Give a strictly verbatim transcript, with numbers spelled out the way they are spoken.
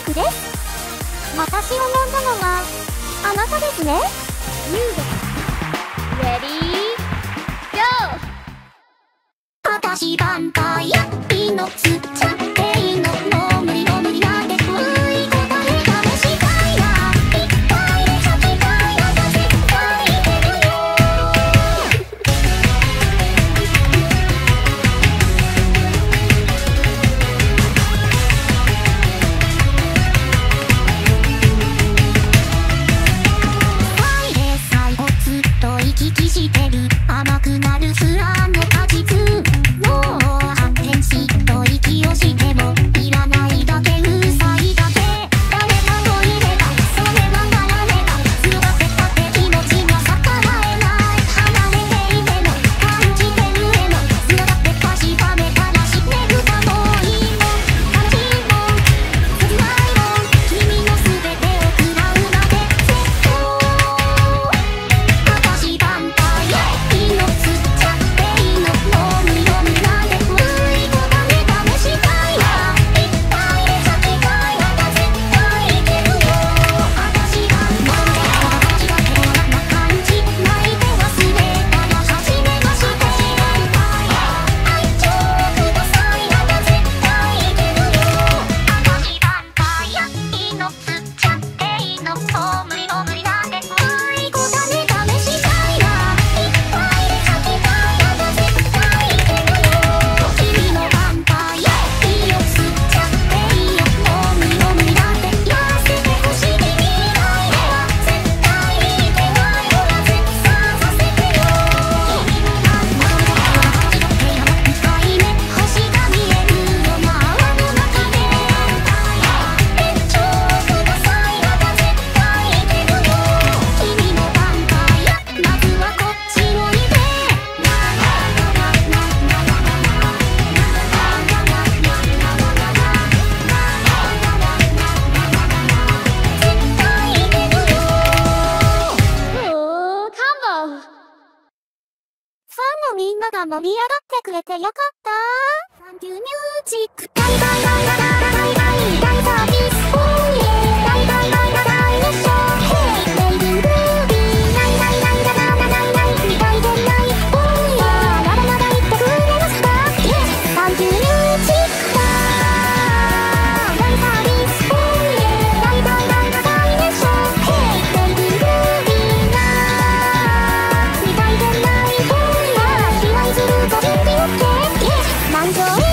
クです。私を呼んだのはあなたですね。 ユーゴレディーゴー。 私ヴァンパイア命吸っちゃっていいの？もう無理も無理なんで、うい答え試したいな。いっぱいで吐きたいな。絶対いけるよ。最で最後ずっと行き来してる甘くなる不安の果実。もう発展しと息をしてもいらないだけうさいだけ。誰かといればそれはならねば強がせたって気持ちが逆らえない。離れていても感じてるへの繋がって確かめたら死ねるかも。いいもん悲しいもん切ないもん君の全てを食らうまで絶望。私ヴァンパイア命吸っちゃっていいの？もう無理も無理なんで、うい答え試したいな。いっぱいで吐きたいな。絶対いけるよ。私がなんで形が変な感じ泣いて忘れたら初めまして。ヴァンパイア愛情くださいな。絶対いけるよ。私ヴァンパイア命吸っちゃっていいの？もう無理も無理なんで、うい答え試したいな。いっぱいで吐きたいな。絶対いけるよ。君のヴァンパイア息を吸っちゃっていいよ。もう無理も無理なんて痩せてほしい君以外では絶対いけないよ。絶賛させてよ。君のヴァンパイア始まってやばにかいめ星が見えるよな泡の中で。ヴァンパイア延長くださいな。絶対いけるよ。君のヴァンパイアまずはこっちおいで。ななななななななな絶対いけるよ。 おーカンボ。 ファンのみんなが盛り上がってくれてよかった。サンキューミュージック。大大大大大大大大サービス。オーイエー。大大大大大熱唱。ヘイレイディングルービー。大大大大大大大みたいでない。オーイエー。まだまだ言ってくれますか？イエス。サンキューミュージックだ。大サービス。オーイエー。大大大大大熱唱。ヘイレイディングルービーな。みたいでない。オーイエー。飛来すると準備 オーケー。イエス。満場